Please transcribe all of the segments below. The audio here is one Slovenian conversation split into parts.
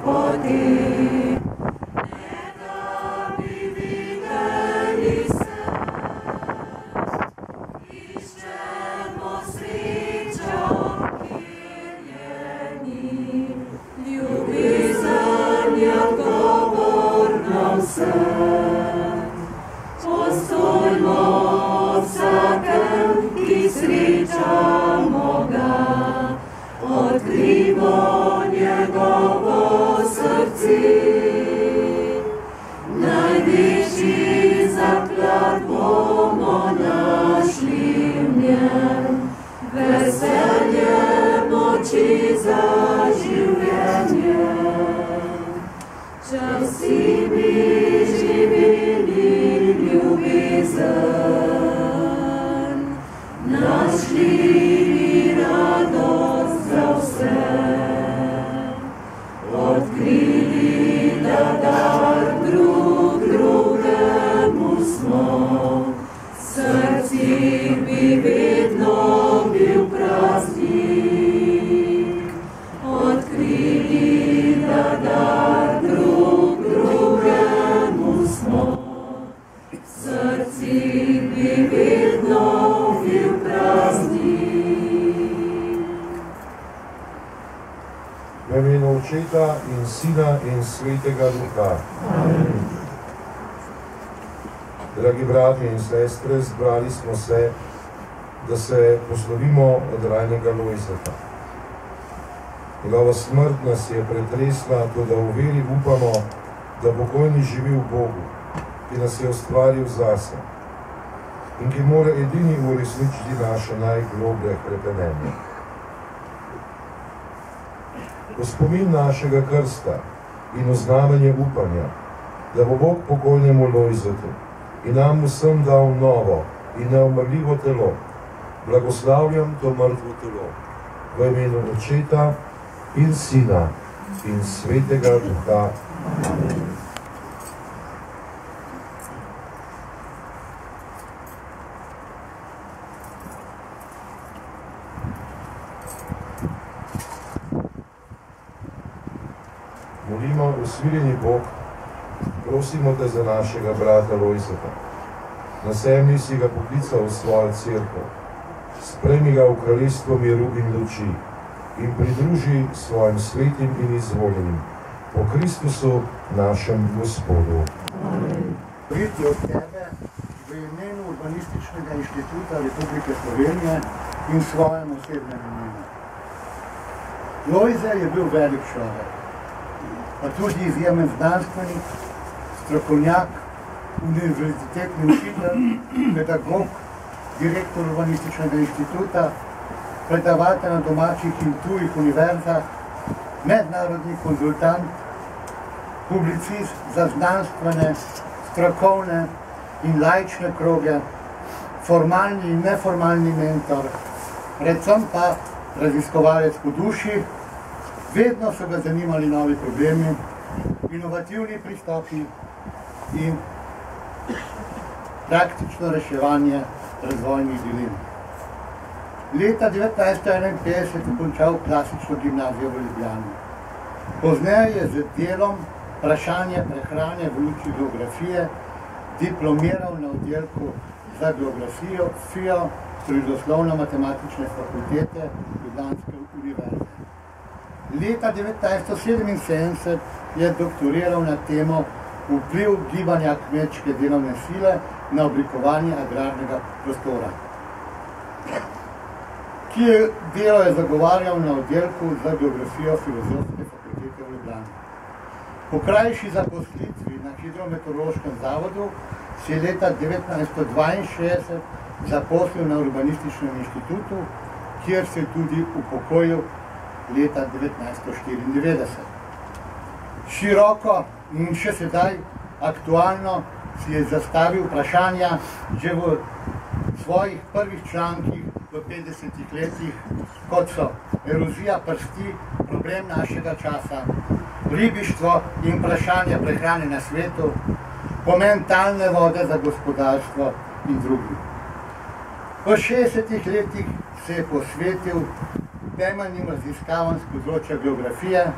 poti. Ne da bi videli se, iščemo srečo, kjer je ni. Ljubezen je odgovor na vse. Postojmo vsakem, ki srečamo ga, odkrimo njegovo srce. Največji zaklad bomo našli v njem, veselje moči za življenje. Če vsi bi živeli ljubezen, našli bi radost za vse, odkrili, da dar drug drugemu smo, srcih bi vedno bil praznik, odkrili, da dar drug drugemu smo, srcih bi vedno bil praznik. V imenu Očeta in Sina in Svetega Duha. Amen. Dragi bratje in sestre, zbrali smo se, da se poslovimo od rajnega Lojzeta. Njegova smrt nas je pretresla, toda v veri upamo, da pokojni živi v Bogu, ki nas je ustvaril zase in ki mora edini uresničiti naše najgloblje hrepenenje. V spomin našega krsta in v znamenje upanja, da bo Bog pokojnemu Lojzetu in nam vsem dal novo in neumrljivo telo, blagoslavljam to mrtvo telo v imenu Očeta in Sina in Svetega Duha. Amen. Molimo, usmiljeni Bog, prosimo te za našega brata Lojzeta. Na zemlji si ga poklical v svojo cerkev, sprejmi ga v kraljestvo miru in luči in pridruži svojim svetim in izvoljenim po Kristusu našem Gospodu. Amen. Priti od tebe v imenu Urbanističnega inštituta Republike Slovenije in svojem osebnem imenu. Lojze je bil velik človek, pa tudi izjemen znanstvenik, strokovnjak, univerzitetni učitelj, pedagog, direktor Urbanističnega inštituta, predavatelj na domačih in tujih univerzah, mednarodni konzultant, publicist za znanstvene, strokovne in laične kroge, formalni in neformalni mentor, predvsem pa raziskovalec po duši. Vedno so ga zanimali novi problemi, inovativni pristopi in praktično reševanje razvojnih dilem. Leta 1951 je končal klasično gimnazijo v Ljubljani. Pozneje je z delom Vprašanje prehrane v luči geografije diplomiral na oddelku za geografijo Prirodoslovno-matematične fakultete Ljubljanske univerze. Leta 1977 je doktoriral na temo vpliv gibanja kmečke delovne sile na oblikovanje agrarnega prostora. Delo je zagovarjal na oddelku za geografijo Filozofske fakultete v Ljubljani. Po krajši zaposlitvi na Hidrometeorološkem zavodu se je leta 1962 zaposlil na Urbanističnem inštitutu, kjer se je tudi upokojil leta 1994. Široko in še sedaj aktualno si je zastavil vprašanja že v svojih prvih člankih v 50-ih letih, kot so erozija prsti, problem našega časa, ribištvo in vprašanje prehrane na svetu, pomen talne vode za gospodarstvo in drugi. V 60-ih letih se je posvetil temeljnim raziskavam z področja geografije,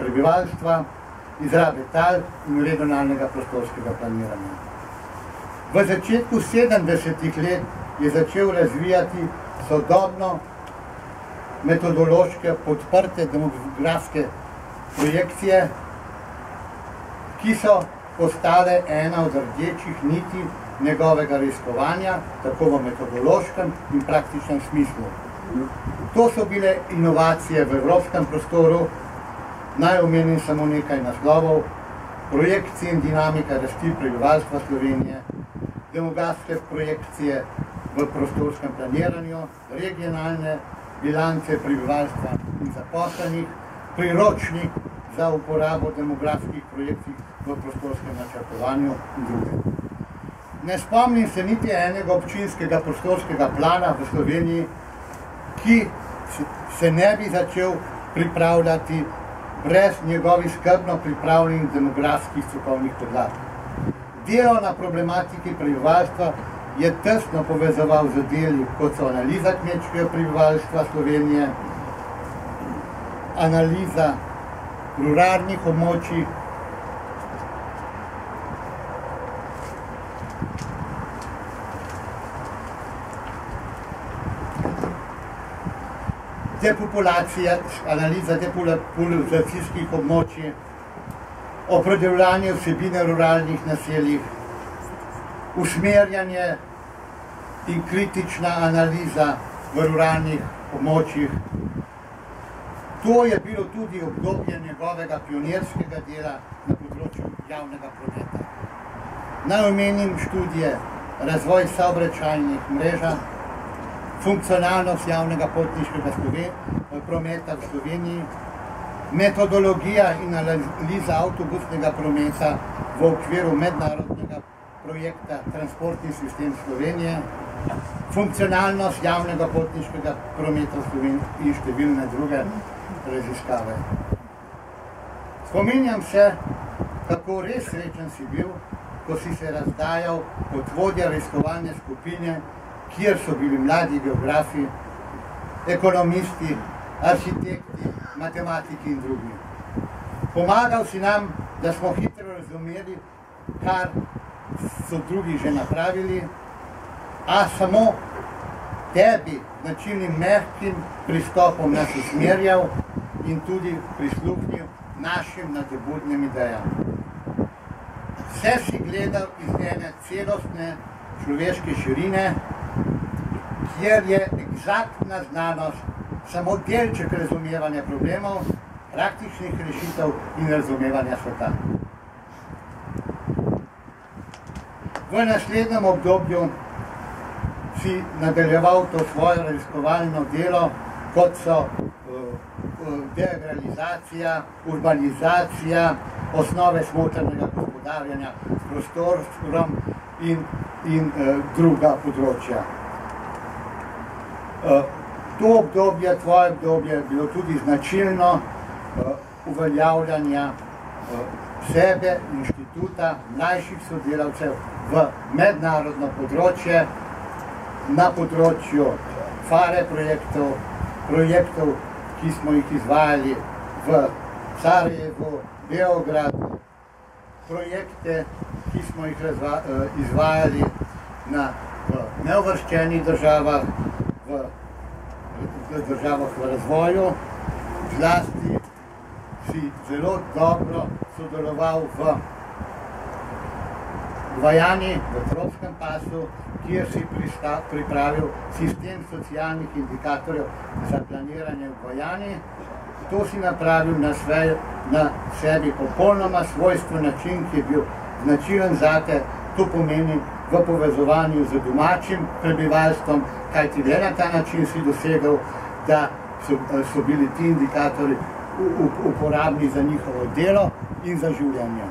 prebivalstva, izrabe tal in regionalnega prostorskega planiranja. V začetku 70. let je začel razvijati sodobno metodološke podprte demografske projekcije, ki so postale ena od rdečih niti njegovega raziskovanja, tako v metodološkem in praktičnem smislu. To so bile inovacije v evropskem prostoru, naj omenim samo nekaj naslovov: projekcije in dinamika rasti prebivalstva Slovenije, demografske projekcije v prostorskem planiranju, regionalne bilance prebivalstva in zaposlenih, priročnik za uporabo demografskih projekcij v prostorskem načrtovanju in druge. Ne spomnim se niti enega občinskega prostorskega plana v Sloveniji, ki se ne bi začel pripravljati brez njegovih skrbno pripravljenih demografskih strokovnih podlag. Delo na problematiki prebivalstva je tesno povezoval z deli, kot so analiza kmečkega prebivalstva Slovenije, analiza ruralnih območij, depopulacija, analiza depopulacijskih območij, opredeljevanje vsebine ruralnih naseljih, usmerjanje in kritična analiza v ruralnih območjih. To je bilo tudi obdobje njegovega pionirskega dela na področju javnega prometa. Naj omenim študije razvoj saobračajnih mreža, funkcionalnost javnega potniškega prometa v Sloveniji, metodologija in analiza avtobusnega prometa v okviru mednarodnega projekta Transportni sistem Slovenije, funkcionalnost javnega potniškega prometa v Sloveniji in številne druge raziskave. Spominjam se, kako res srečen si bil, ko si se razdajal kot vodja raziskovalne skupine, kjer so bili mladi geografi, ekonomisti, arhitekti, matematiki in drugi. Pomagal si nam, da smo hitro razumeli, kar so drugi že napravili, a samo tebi značilnim mehkim pristopom nas usmerjal in tudi prisluhnil našim nadebudnim idejam. Vse si gledal iz ene celostne človeške širine, kjer je egzaktna znanost samo delček razumevanja problemov, praktičnih rešitev in razumevanja sveta. V naslednjem obdobju si nadaljeval to svoje raziskovalno delo, kot so deagralizacija, urbanizacija, osnove smotrnega gospodarjenja s prostorom in druga področja. To obdobje, tvoje obdobje, je bilo tudi značilno uveljavljanja sebe, inštituta, mlajših sodelavcev v mednarodno področje, na področju FARE projektov, ki smo jih izvajali v Sarajevu, Beogradu, projekte, ki smo jih izvajali v neuvrščenih državah, v državah v razvoju. Zlasti si zelo dobro sodeloval v Gvajani, v tropskem pasu, kjer si pripravil sistem socialnih indikatorjev za planiranje v Gvajani. To si napravil na sebi popolnoma svojstven način, ki je bil značilen zate. To pomeni v povezovanju z domačim prebivalstvom, kajti le na ta način si dosegel, da so bili ti indikatorji uporabni za njihovo delo in za življenje.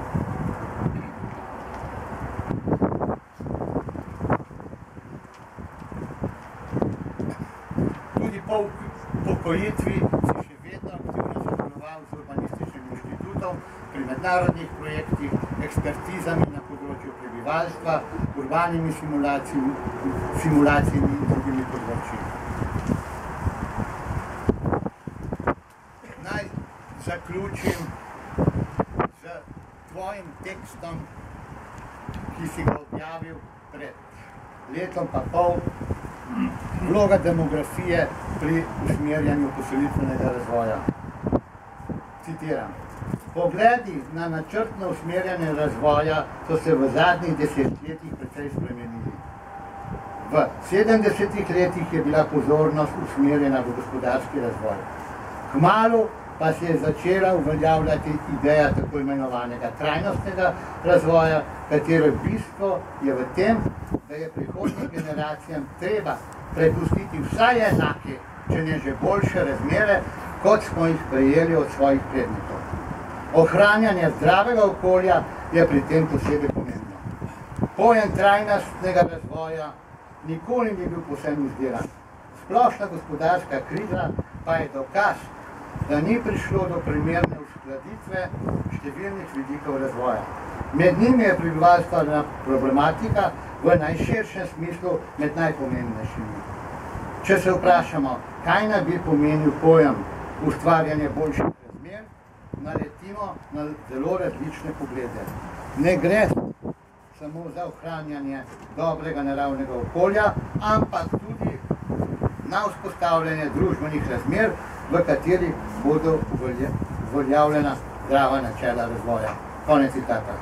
Tudi po upokojitvi si še vedno aktivno sodeloval z Urbanističnim inštitutom pri mednarodnih projektih, ekspertizami na področju prebivalstva, urbanimi simulacijami in drugimi področji. Naj zaključim z tvojim tekstom, ki si ga objavil pred letom pa pol, vloga demografije pri usmerjanju poselitvenega razvoja. Citiram. Pogledi na načrtno usmerjanje razvoja so se v zadnjih desetletjih precej spremenili. V 70-ih letih je bila pozornost usmerjena v gospodarski razvoj. Kmalu pa se je začela uveljavljati ideja tako imenovanega trajnostnega razvoja, katere bistvo je v tem, da je prihodnjim generacijam treba prepustiti vsaj enake, če ne že boljše razmere, kot smo jih prejeli od svojih prednikov. Ohranjanje zdravega okolja je pri tem posebej pomembno. Pojem trajnostnega razvoja nikoli ni bil povsem izdelan. Splošna gospodarska kriza pa je dokaz, da ni prišlo do primerne uskladitve številnih vidikov razvoja. Med njimi je prebivalstvena problematika v najširšem smislu med najpomembnejšimi. Če se vprašamo, kaj naj bi pomenil pojem ustvarjanje boljših razmer, naletimo na zelo različne poglede. Ne gre samo za ohranjanje dobrega naravnega okolja, ampak tudi na vzpostavljanje družbenih razmer, v katerih bodo uveljavljena zdrava načela razvoja. Konec citata.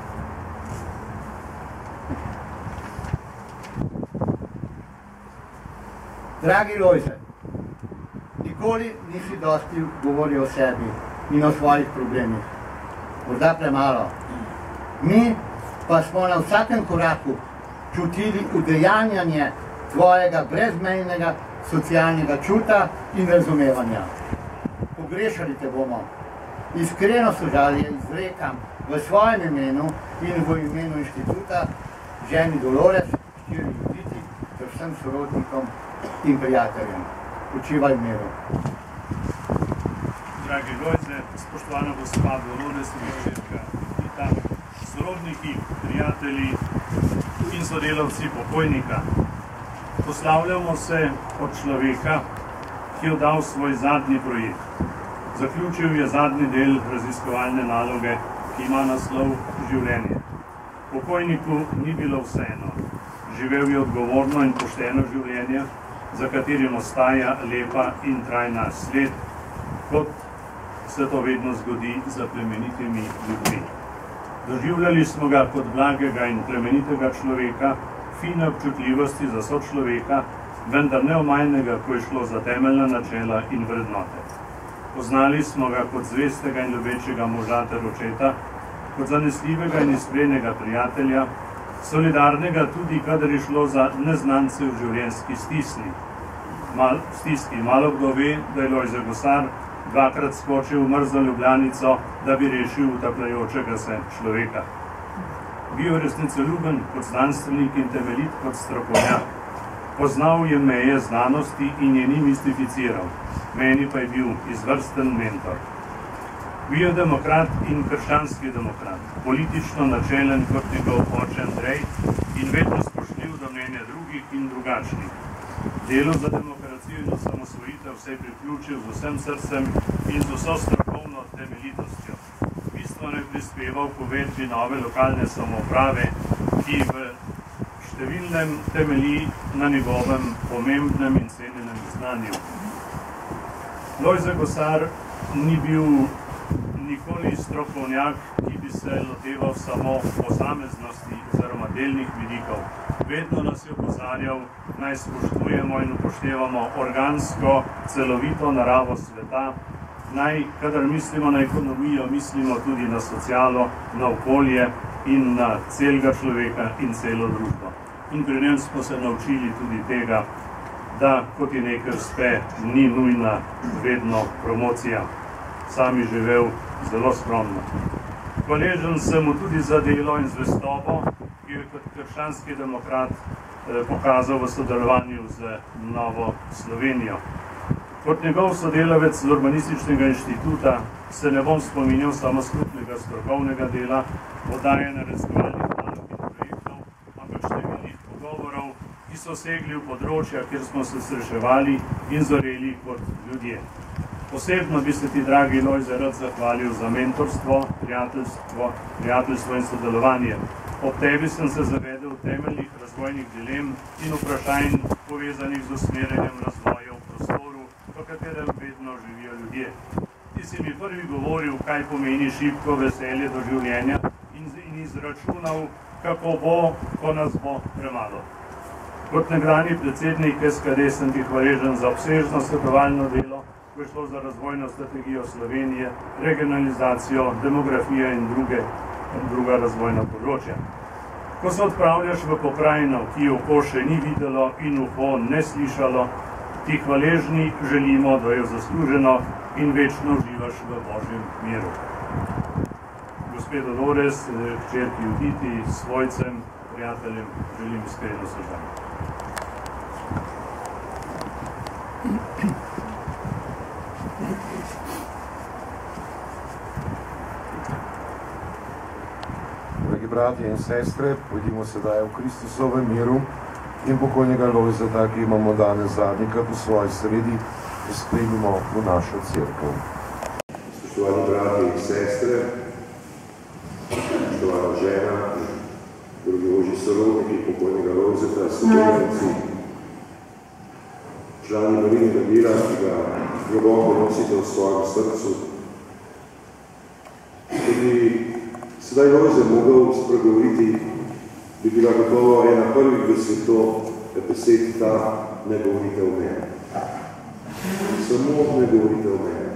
Dragi Lojze, nikoli nisi dosti govoril o sebi in o svojih problemih. Morda premalo. Mi pa smo na vsakem koraku čutili udejanjanje tvojega brezmejnega socialnega čuta in razumevanja. Pogrešali te bomo. Iskreno sožalje izrekam v svojem imenu in v imenu inštituta ženi Dolores, štiri Juditi, ter vsem sorodnikom in prijateljem. Učivaj v miru. Dragi Lojze, spoštovana gospa Dolores in Judita, sorodniki, prijatelji in sodelavci pokojnika. Poslavljamo se od človeka, ki je dal svoj zadnji projekt. Zaključil je zadnji del raziskovalne naloge, ki ima naslov življenje. Pokojniku ni bilo vseeno. Živel je odgovorno in pošteno življenje, za katerim ostaja lepa in trajna sled, kot se to vedno zgodi za plemenitimi ljudmi. Doživljali smo ga kot blagega in plemenitega človeka, fine občutljivosti za sočloveka, vendar neomajnega, ko je šlo za temeljna načela in vrednote. Poznali smo ga kot zvestega in ljubečega moža ter očeta, kot zanesljivega in iskrenega prijatelja, solidarnega tudi, kadar je šlo za neznance v življenjski stiski. Malo kdo ve, da je Lojze Gosar dvakrat skočil v mrzlo Ljubljanico, da bi rešil utapljajočega se človeka. Bil je resnicoljuben kot znanstvenik in temeljit kot strokovnjak. Poznal je meje znanosti in je ni mistificiral. Meni pa je bil izvrsten mentor. Bil je demokrat in krščanski demokrat, politično načelen kot njegov oče Andrej in vedno spoštljiv do mnenja drugih in drugačnih. Delo za demokracijo in osamosvojitev se je priključil z vsem srcem in z vso strokovno temeljitostjo. Bistveno je prispeval k uvedbi nove lokalne samouprave, ki v številnem temelji na njegovem pomembnem in cenjenem znanju. Lojze Gosar ni bil nikoli strokovnjak, ki bi se loteval samo posameznosti oziroma delnih vidikov. Vedno nas je opozarjal, naj spoštujemo in upoštevamo organsko, celovito naravo sveta, naj, kadar mislimo na ekonomijo, mislimo tudi na socialo, na okolje in na celega človeka in celo družbo. In pri njem smo se naučili tudi tega, da kot je nekaj uspe, ni nujna vedno promocija. Sam je živel zelo skromno. Hvaležen sem mu tudi za delo in zvestobo, ki je kot krščanski demokrat pokazal v sodelovanju z Novo Slovenijo. Kot njegov sodelavec z Urbanističnega inštituta se ne bom spominjal samo skupnega strokovnega dela, oddajanja raziskovalnih nalog in projektov, ampak številnih pogovorov, ki so segli v področja, kjer smo se srečevali in zoreli kot ljudje. Osebno bi se ti, dragi Lojze, rad zahvalil za mentorstvo, prijateljstvo in sodelovanje. Ob tebi sem se zavedel temeljnih razvojnih dilem in vprašanj povezanih z usmerjanjem razvoja v prostoru, v katerem vedno živijo ljudje. Ti si mi prvi govoril, kaj pomeni šibko veselje do življenja in izračunal, kako bo, ko nas bo premalo. Kot nekdanji predsednik SKD sem ti hvaležen za obsežno svetovalno delo, ko je šlo za razvojno strategijo Slovenije, regionalizacijo, demografijo in druga razvojna področja. Ko se odpravljaš v pokrajino, ki oko še ni videlo in uho ne slišalo, ti hvaležni želimo, da jo zasluženo in večno uživaš v Božjem miru. Gospe Dolores, hčerki Juditi, svojcem, prijateljem, želim iskreno sožalje. Dragi bratje in sestre, pojdimo sedaj v Kristusovem miru in pokojnega Lojzeta, ki imamo danes zadnjikrat v svoji sredi, sprejmimo v našo cerkev. Spoštovani bratje in sestre, spoštovana žena, drugi ožji sorodniki pokojnega Lojzeta, sodelavci, člani Marijinega mira, ki ga globoko nosite v svojem srcu. Če bi sedaj Lojze mogel spregovoriti, bi bila gotovo ena prvih besed ta ne govorite o meni. Samo ne govorite o meni.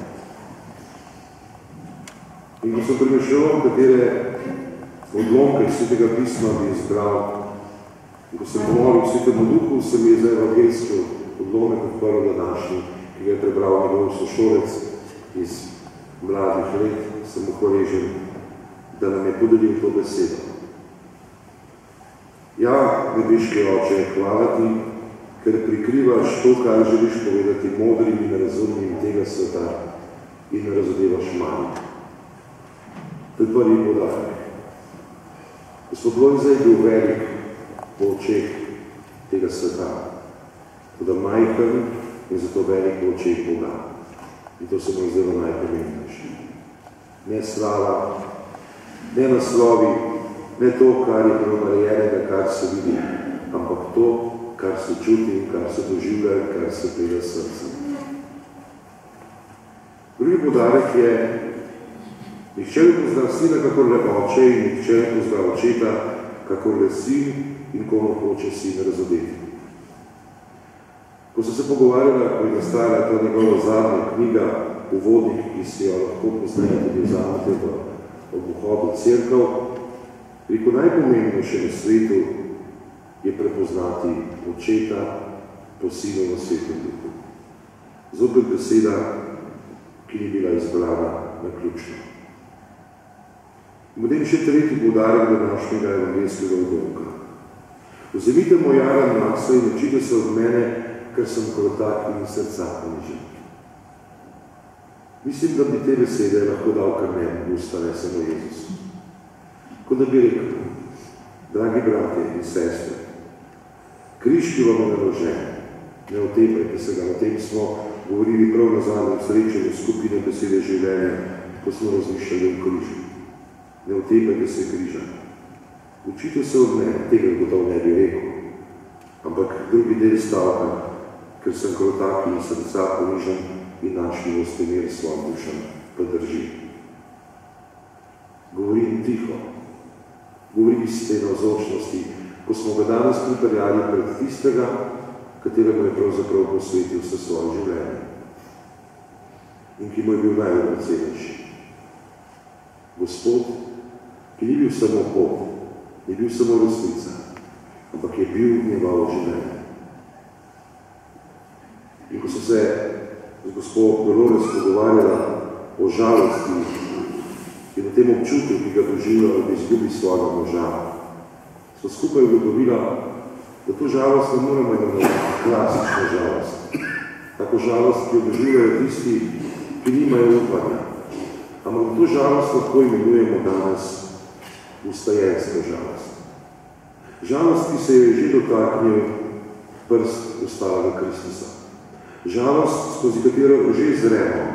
In ko sem premišljal, katere odlomke Svetega pisma bi izbral, in ko sem pomolil Svetemu Duhu, se mi je za evangelski odlomek odprl današnji, ki ga je prebral njegov sošolec iz mladih let, sem mu hvaležen, da nam je podelil to besedo. Ja, nebeški oče, hvala ti, ker prikrivaš to, kar želiš povedati modrim in razumnim tega sveta in razodevaš manj. To je prvi podarek. Gospod Lojze je bil velik po očeh tega sveta, toda majhen in zato velik po očeh Boga. In to se mu je zelo najpomembnejše. Ne slava, ne naslovi, ne to, kar je bilo narejenega, kar se vidi, ampak to, kar se čuti in kar se doživlja in kar se pride srcem. Drugi podarek je, nihče ne pozna sina, kakor le oče, in nihče ne pozna očeta, kakor le sin in komu hoče sin razodeti. Ko so se pogovarjala, ko je nastala ta njegova zadnja knjiga uvodnik, ki si jo lahko poznajo tudi vzamete ob vhodu cerkev, rekel, najpomembnejše na svetu je prepoznati očeta po sinu v Svetem Duhu. Zopet beseda, ki ni bila izbrana naključno. In potem še tretji poudarek današnjega evangelskega odlomka. Vzemite moj jaran nase in učite se od mene, ker sem krotak in srca ponižen. Mislim, da bi te besede lahko dal kar meni v usta, ne samo Jezus. Kot da bi rekel, dragi bratje in sestre, križ, ki vam je naložen, ne otepajte se ga, o tem smo govorili prav na zadnjem srečanju skupine besede življenja, ko smo razmišljali o križu. Ne otepajte se križa. Učite se od mene, tega gotovo ne bi rekel, ampak drugi del stavka, ker sem krotak in srca ponižen in našli boste mir svojim dušam, pa drži. Govorim tiho, govori iz te navzočnosti, ko smo ga danes pripeljali pred tistega, kateremu je pravzaprav posvetil vse svoje življenje in ki mu je bil najdragocenejši. Gospod, ki ni bil samo pot, ni bil samo resnica, ampak je bil njegovo življenje. In ko so se z gospod Dolores pogovarjala o žalosti in o tem občutku, ki ga doživljala, da izgubi svojega moža, so skupaj ugotovila, da to žalost ne moramo imenovati klasično žalost. Tako žalost, ki jo doživljajo tisti, ki nimajo upanja. Ampak to žalost lahko imenujemo danes ustajenska žalost. Žalost, ki se je že dotaknil prst ostalega Kristusa. Žalost, skozi katero že zremo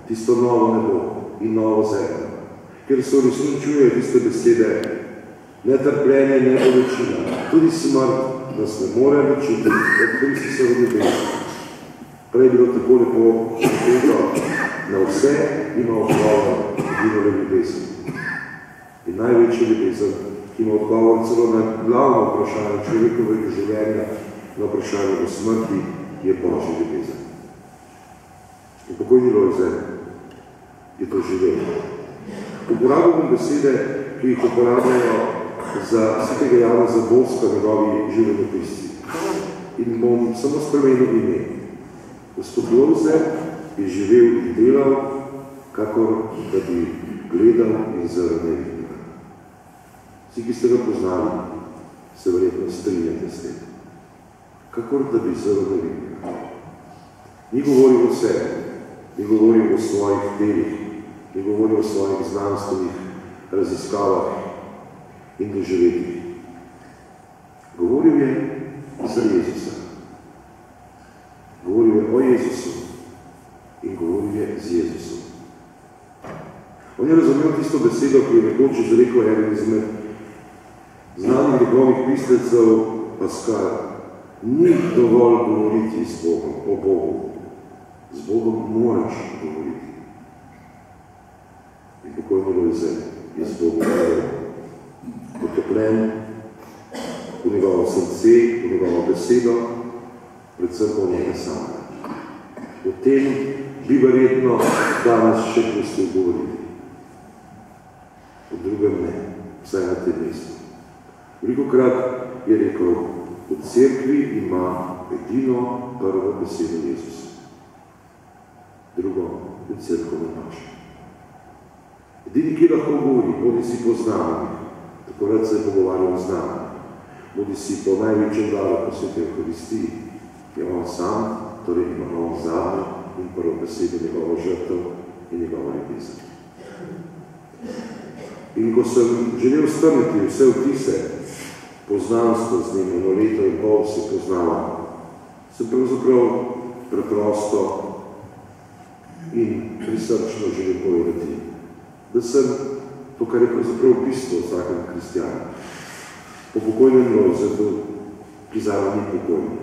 tisto novo nebo in novo zemljo, kjer se uresničujejo tiste besede, ne trpljenje, ne bolečina, tudi smrt nas ne more ločiti od Kristusove ljubezni. Prej je bilo tako lepo šteto, na vse ima odgovor edinole ljubezni. In največji ljubezen, ki ima odgovor celo na glavno vprašanje človekovega življenja, na vprašanje o smrti, je Božja ljubezen. In pokojni Lojze je to živel. Uporabljam besede, ki jih uporabljajo za svetega Jana Zabolska, njegovi življenjepisci. In bom samo spremenil ime. Gospod Lojze je živel in delal, kakor da bi gledal in zaradil. Vsi, ki ste ga poznali, se verjetno strinjate s tem. Kakor da bi zaradil. Ni govoril o sebi, ni govoril o svojih delih, ni govoril o svojih znanstvenih raziskavah in doživetjih. Govoril je za Jezusa. Govoril je o Jezusu in govoril je z Jezusom. On je razumel tisto besedo, ki je nekoč izrekel eden izmed znanih njegovih pislecev, Pascal. Ni dovolj govoriti z Bogom, o Bogu. Z Bogom moraš govoriti. In pokojno Lojze je z Bogom govoril. Potopljen v njegovo srce, v njegovo besedo, predvsem o njega samega. O tem bi verjetno danes še pustil govoriti. O drugem ne, vsaj na tem mestu. Velikokrat je rekel, v cerkvi ima edino prvo besedo Jezusa. Drugo, v cerkvi ne pač. Edini, ki lahko govori, bodi si po znamenju, tako rad se je pogovarjal z nami, bodi si po največjem daru po Sveti Evharistiji, je on sam, torej ima on zadnjo in prvo besedo njegovo žrtev in njegovo ljubezen. In ko sem želel strniti vse vtise, poznanstvo z njim, eno leto in pol se poznala, sem pravzaprav preprosto in prisrčno želel povedati, da sem to, kar je pravzaprav bistvo vsakega kristjana. Po pokojnem Lojzetu, ki zame ni pokojni.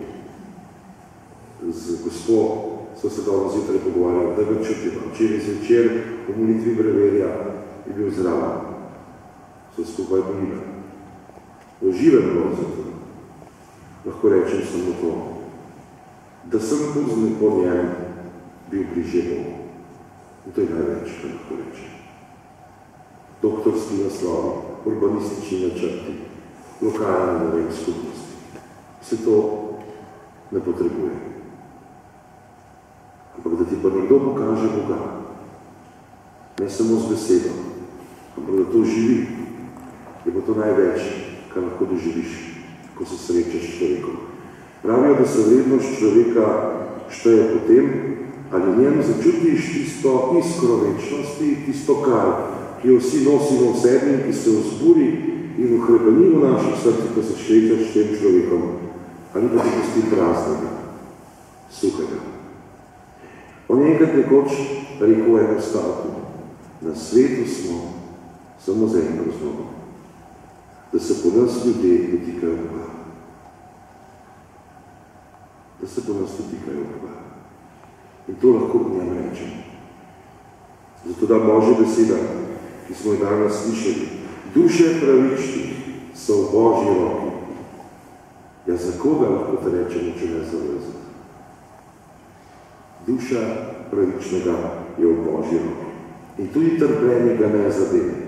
Z gospod so se dobro zjutraj pogovarjali, da ga čutiva. Včeraj zvečer v molitvi breverja je bil zraven. So skupaj bolili. V živem Lojzetu lahko rečem samo to, da sem pozno po njem bil bliže Bogu. In to je največ, kar lahko rečem. Doktorski naslovi, urbanistični načrti, lokalne skupnosti. Vse to ne potrebuje. Ampak da ti pa nekdo pokaže Boga, ne samo z besedo, ampak da to živi, je pa to največ, kar lahko doživiš, ko se srečaš s človekom. Pravijo, da se vrednost človeka šteje po tem, ali njem začutiš tisto iskro večnosti, tisto kar, ki jo vsi nosimo v sebi, ki se vzburi in uhrepeni v naših srcih, ko se srečaš s tem človekom, ali pa ti pusti praznega, suhega. On je enkrat nekoč rekel eno stavko, na svetu smo samo za eno razlogo, da se po nas ljudje dotikajo Boga. Da se po nas dotikajo Boga. In to lahko v njem rečem. Zato da Božja beseda, ki smo jo danes slišali, duše pravičnih so v Božji roki. Ja, za koga lahko te rečemo, če ne za Lojze? Duša pravičnega je v Božji roki. In tudi trpljenje ga ne zadene.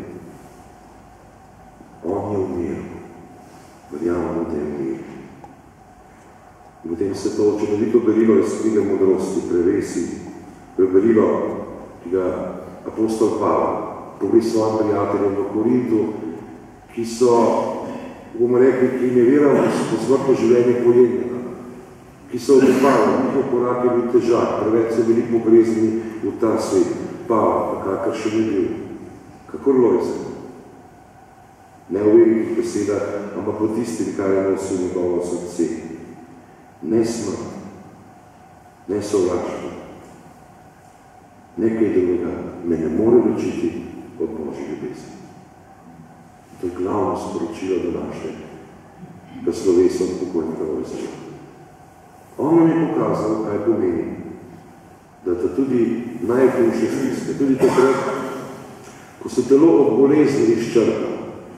On je v miru. Verjamemo, da je v miru. In potem se to čudovito berilo iz knjige modrosti prevesi, berilo, ki ga apostol Pavel pove svojim prijateljem v Korintu, ki so, bomo rekli, ki ne verajo po smrtno življenje pojednega, ki so odpali, njihov korak je bil težak, preveč so bili pogrezni v ta svet. Pavel, kakor še ni bil, kakor Lojze. Ne v velikih besedah, ampak po tistim, kar je nosil njegovo srce. Ne smrt, ne sovraštvo, nekaj drugega me ne more ločiti od Božje ljubezni. To je glavno sporočilo današnjega slovesa pokojnega Lojzeta. On nam je pokazal, kaj pomeni, da ta tudi najhujše stiske, tudi takrat, ko se telo od bolezni izčrpa,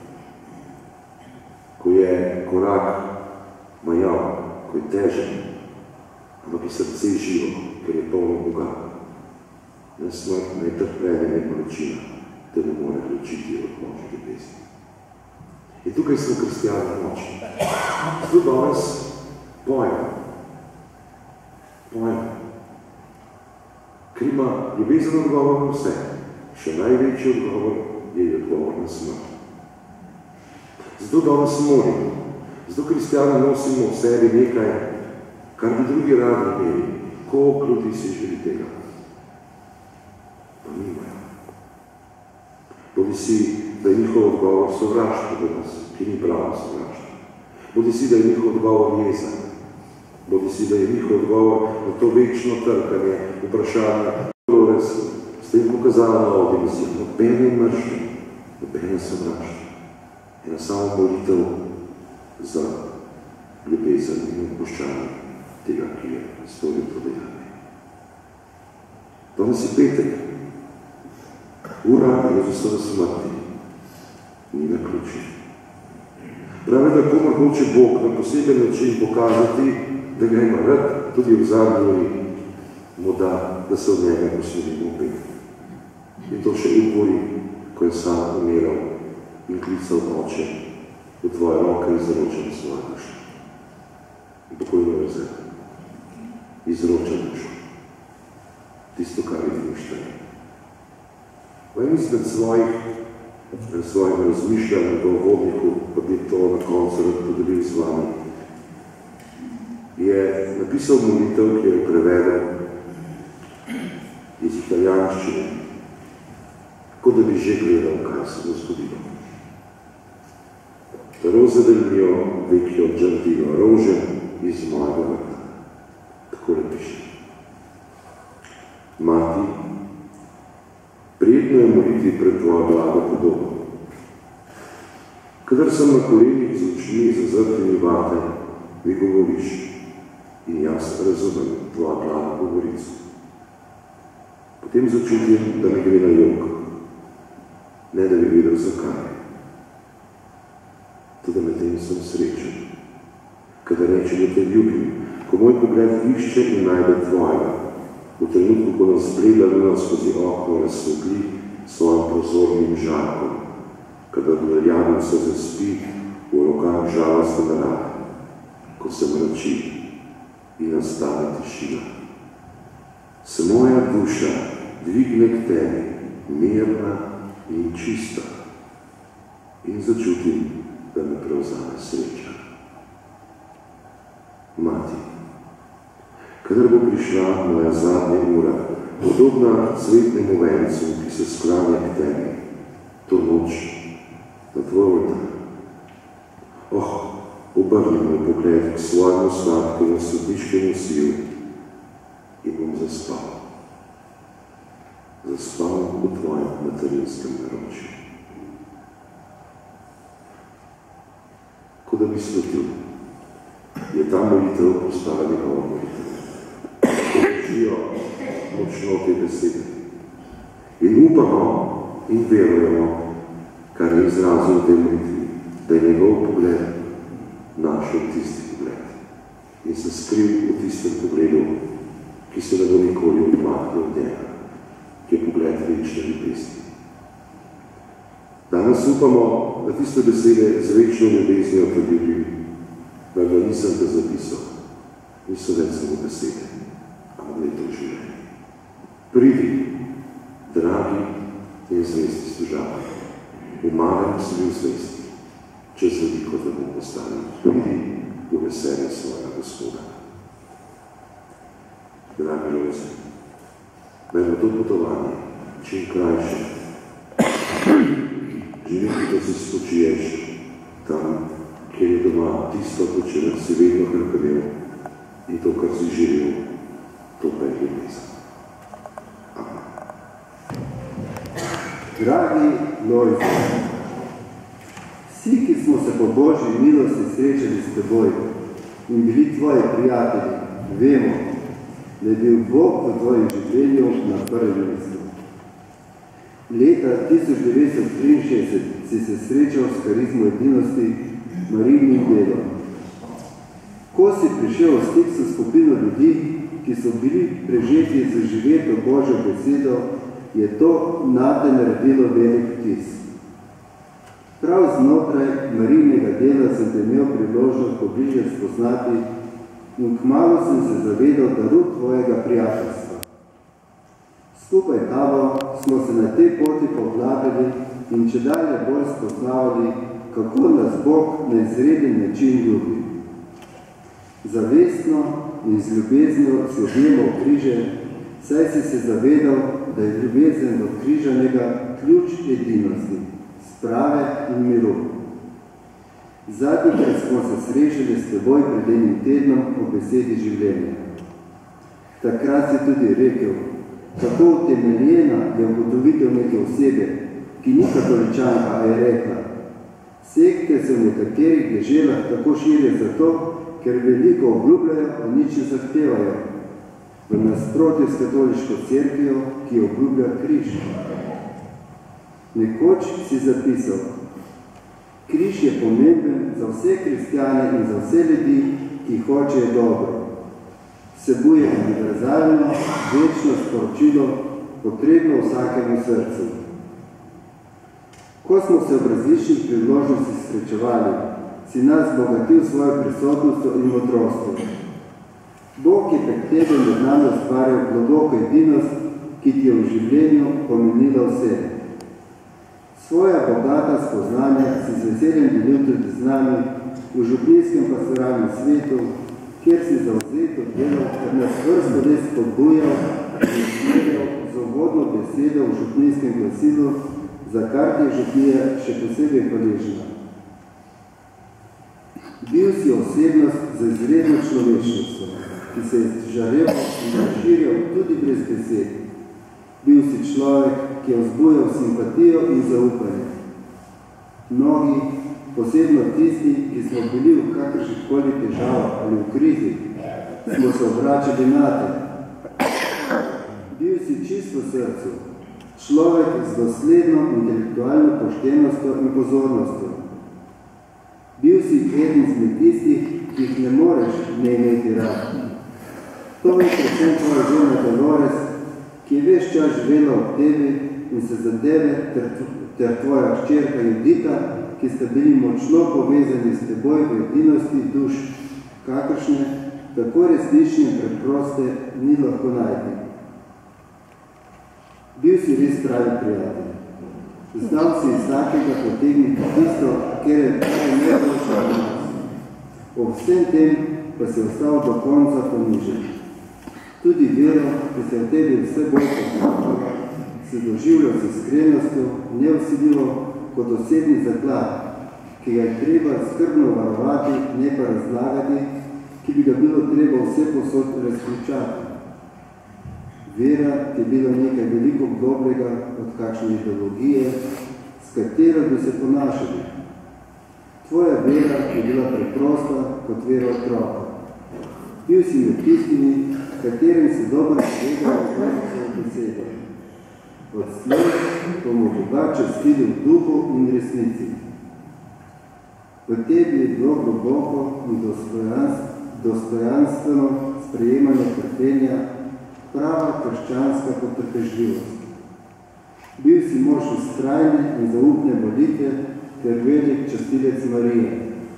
ko je korak majav, ko je težek, ampak je srce živo, ker je polno Boga. Ne smrt, ne trpljenje, ne bolečina, te ne more ločiti od Božje ljubezni. In tukaj smo kristijani močni. Zato danes pojmo. Ker ima ljubezen odgovor na vse. Še največji odgovor je odgovor na smrt. Zato danes molimo. Zato kristijani nosimo v sebi nekaj, kar bi drugi radi imeli. Koliko ljudi si želi tega? Pa nimajo. Bodi si, da je njihov odgovor sovraštvo do nas, ki ni pravo sovraštvo. Bodi si, da je njihov odgovor jeza. Bodi si, da je njihov odgovor na to večno trkanje, vprašanje, Dolores, ste jim pokazali na ovdje misli, nobene mržnje, nobene sovraštvo. Ena samo molitev za ljubezen in odpoščanje tega, ki je storil to dejanje. Danes je petek. Ura Jezusove smrti ni na ključi. Pravi, da komor hoče Bog na poseben način pokazati, da ga ima rad, tudi v zadnji uri mu da se od njega poslovimo opet. In to še upori, ko je sam umiral in klical oče, v tvoje roke izročam svoje duše. In pokojno vrze, izročam dušo. Tisto, kar je mišljenje. V enem izmed svojih razmišljanj v vodniku, pa bi to na koncu rad podelil z vami, je napisal molitev, ki je prevedel iz italijanščine, kot da bi že gledal, kaj se bo zgodilo. Roze del mio vecchio giardino, rože iz mojega vrta. Tako le piše. Mati, prijetno je moliti pred tvojo blago podobo. Kadar sem na kolenih z očmi zazrtimi vate, mi govoriš in jaz razumem tvojo blago govorico. Potem začutim, da mi gre na jok, ne da bi videl zakaj. Tudi med tem sem srečen. Kadar rečem, da te ljubim, ko moj pogled išče in najde tvojega, v trenutku, ko nas bleda luna skozi okno razsvetli svojim prozornim žarkom, kadar veljavica zaspi v rokah žalosten rak, ko se mrači in nastane tišina. Se moja duša dvigne k tebi, mirna in čista, in začutim, da me prevzame sreča. Mati, kadar bo prišla moja zadnja ura, podobna cvetnemu vencu, ki se sklanja k tebi, to noč na tvoj oltar. Obrni moj pogled k svojemu sladkemu sodniškemu silu in bom zaspal. Zaspal v tvojem materinskem naročju. Ko da bi slutil, je ta molitev postala njegova molitev. Povečijo močno te besede. In upamo in verujemo, kar je izrazil v tej molitvi, da je njegov pogled našel tisti pogled in se skril v tistem pogledu, ki se ne bo nikoli odmahnil od njega, ki je pogled večne ljubezni. Danes upamo, da tiste besede z večno ljubeznijo poljubim, da ga nisem te zapisal, niso več samo besede, ampak da je to življenje. Pridi, dragi in zvesti služavi, umagam si bil zvesti, čez veliko da bom postavil, pridi v veselje svojega Gospoda. Dragi Lojze, naj bo to potovanje čim krajše. Želim, da se spočiješ tam, kjer je doma tisto, po čemer si vedno hrkadel in to, kar si želel, to pa je ljubezen. Amen. Dragi Lojze, vsi, ki smo se po Božji milosti srečali s teboj in bili tvoji prijatelji, vemo, da je bil Bog v tvojem življenju na prvem mestu. Leta 1963 si se srečal s karizmo edinosti Marijnim delom. Ko si prišel v stik s skupino ljudi, ki so bili prežeti z živeto Božjo besedo, je to nate naredilo velik vtis. Prav znotraj Marijinega dela sem te imel priložnost pobliže spoznati in kmalu sem se zavedal daru tvojega prijateljstva. Skupaj tabo smo se na tej poti poglabili in čedalje bolj spoznavali, kako nas Bog na izreden način ljubi. Zavestno in z ljubeznijo sledimo v križe, saj si se zavedal, da je ljubezen do križanega ključ edinosti, sprave in miru. Zadnjikrat smo se srečali s teboj pred enim tednom o besedi življenja. Takrat si tudi rekel, kako utemeljena je ugotovitev neke osebe, ki ni katoličanka, a je rekla: sekte se v nekaterih deželah tako širijo zato, ker veliko obljubljajo, a nič ne zahtevajo, v nasprotju s katoliško cerkvijo, ki obljublja križ. Nekoč si zapisal: križ je pomemben za vse kristjane in za vse ljudi, ki hočejo dobro. Vsebuje univerzalno, večno sporočilo, potrebno vsakemu srcu. Ko smo se v različnih priložnostih srečevali, si nas bogatil svojo prisotnostjo in modrostjo. Bog je prek tebe med nami ustvarjal globoko edinost, ki ti je v življenju pomenila vse. Svoja bogata spoznanja si z veseljem delil tudi z nami v župnijskem pastoralnem svetu, kjer si zavzeto delal, ker nas vrsto let spodbujal in smerjal z uvodno besedo v župnijskem glasilu, za kar ti je župnija še posebej hvaležna. Bil si osebnost za izredno človečnostjo, ki se je žarel in razširjal tudi brez besed. Bil si človek, ki je vzbujal simpatijo in zaupanje. Mnogi, posebno tisti, ki smo bili v kakršnihkoli težavah ali v krizi, smo se obračali nate. Bil si čist v srcu, človek z dosledno intelektualno poštenostjo in pozornostjo. Bil si eden izmed tistih, ki jih ne moreš ne imeti rad. To je predvsem tvoja žena Dolores, ki je ves čas živela ob tebi in se za tebe ter tvoja hčerka Judita, ki sta bili močno povezani s teboj v edinosti duš, kakršne, tako resnične in preproste, ni lahko najti. Bil si res pravi prijatelj. Znal si iz vsakega potegniti tisto, ker je najboljše od nas. Ob vsem tem pa si ostal do konca ponižen. Tudi vero, ki se v tebi vse bolj poznala, si doživljal s iskrenostjo, nevsiljivo kot osebni zaklad, ki ga je treba skrbno varovati, ne pa razlagati, ki bi ga bilo treba vse posod razključati. Vera je bilo nekaj veliko dobrega od kakšne ideologije, s katero bi se ponašali. Tvoja vera je bila preprosta kot vera otroka. Bil si med tistimi, katerim si dobro povedal svojo besedo. Odslej bomo Boga častili v duhu in resnici. V tebi je bilo globoko in dostojanstveno sprejemanje trpljenja, prava krščanska potrpežljivost. Bil si mož vztrajne in zaupne molitve ter velik častilec Marije.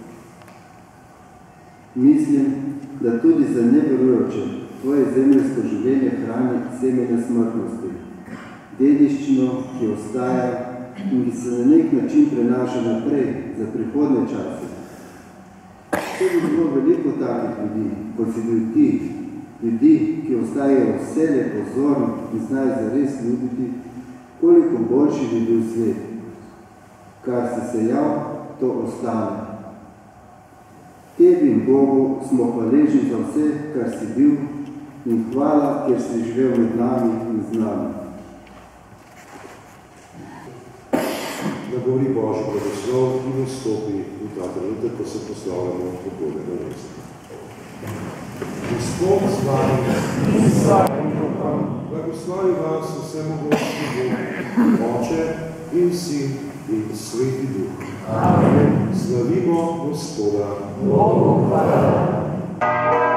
Mislim, da tudi za neverujoče tvoje zemljsko življenje hrani semene smrtnosti, dediščino, ki ostaja in ki se na nek način prenaša naprej za prihodne čase. To bi bilo veliko takih ljudi, kot si bil ti, ljudi, ki ostajajo vsele pozorni in znajo zares ljubiti, koliko boljši bi bil svet. Kar si sejal, to ostane. Tebi in Bogu smo hvaležni za vse, kar si bil, in hvala, ker si živel med nami in z nami. nagovori Božji blagoslov in vstopi v ta trenutek, ko se poslavljamo od pokojnega Lojzeta. Gospod z vami, blagoslovi vas vsemogočni Bog, Oče in Sin in Sveti Duh. Amen. Slavimo Gospoda. Bogu hvala.